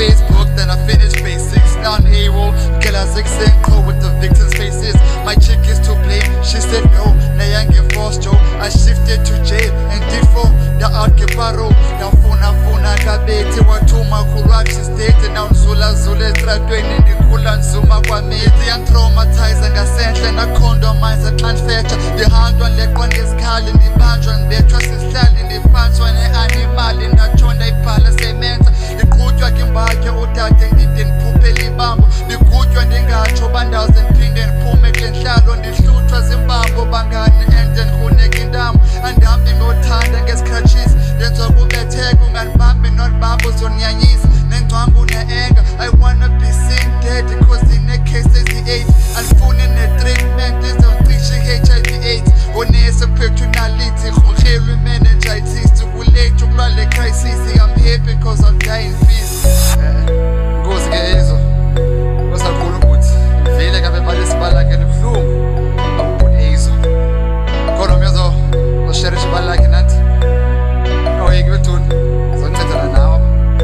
Facebook, then I finished basics. Now on A-roll, girl I zigzag, with the victims' faces. My chick is to blame, she said no. Now I forced Joe, I shifted to jail and did for the Arkebaro. Now funa kabeti watuma kurachi state. Now Zula tradweni ndikula nzuma kwa miti. I'm traumatized ngasenhle na condomize clan fetcher. Ndihandwa leqwa ngesikhali ndibanjwa ndibethwa sisihlali ndifanjwa ne-animal ndachonda ibhala semenza. Ndiqhutywa kimbakhe udade ndide ndiphuphe libambo. Ndigutywa ndingatsho bandaze ndiphinde ndiphume kule nhlalo. Ndihluthwa zimbambo bangani and ndikruneka intambo. Andihambi ngothanda ngesikhatshisi ndenzwa kubetheka ungandibambi nolibambo zonyanyisa. Nengcwangu ne-enga I wanna be seen dead cause ndine-case ezi-8. Andifuni ne-treatment izoncishe i-HIV AIDS. Onesi pectunality krokhelwe i-meningitis. Ukulate ukulwa le crisis. I'm happy cause I'll die in peace. Nkosi ke ezo kosakhulu ukuthi vele kabe balesibala-ke libuhlungu awukuthi ezo khona umyezo oshere isibala-ke nathi awuyeki bethuni zoncedana nawo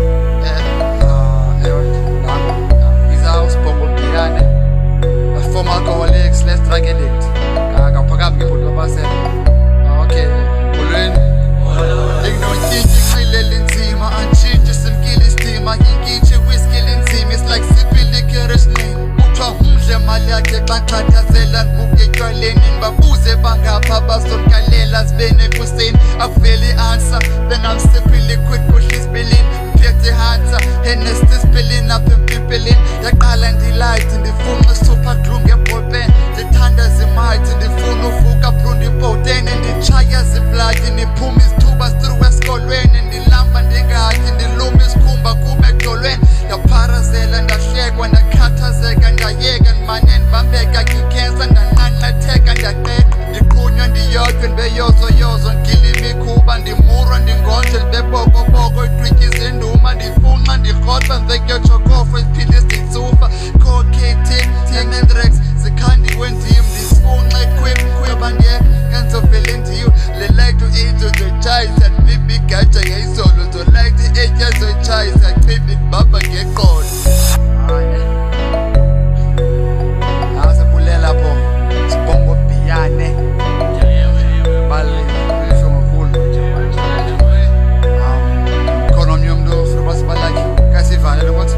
former alcoholics, less drug addict. Kaphakathi ngebhuti kabasele. Okay, molweni. Nginoyinkincilele nzima, antshintshi simkile istima. Nginkitshe kwiskile nzima, it's like sipping liquor esinqini. Kuthiwa umdle mali yakhe xa xhathazela ndibuke etywaleni. Ndibabuze bangapha bazonkalela zibene ekuseni. Akuveli i-answer, then I'm sipping liquid kuhle isibilini. Mphethe hansa, Hennessy spilling up empimpelini. Yaqala ndilight, ndifunxa super glue ngebholpen. Ndithanda zimayithi, ndifuna uvuka brundi ibhoteni. Nditshaya ziblaki, ndiphuma izithuba through esikolweni. Ndilamba ndingatyi, ndiluma isikhumba kuba edolweni. Ndapharazela, ndahlekwa, ndakhathazeka, ndayeka. Ndimane ndibambeka ngikhensa, ndanqanqatheka, ndaqeka. Ndiqhunywa ndiyodwa, ndibeyozoyozo, ndgila imikhuba. Ndimurwa, ndingonje, ndibebokoboko, idwityiza induma. Ndifunxa, ndirhoxa, ndizekyotshokofa, isiphilisi nditsufa. Cocaine, Menrex, zikhandiwe ndim. Ndisifunxa ekhwebandiyeka, ngenzovele ndiwe. Le like to age uzotshayisa, ndibibi igaja ngeyizolo. Zolike i-8 yazotshayisa, chibi ndibamba ngeqolo. Sibulela lapho, sibongo biyane. Khona omnye umntu ufuna uba sibalakhe, kasivalele ukuthi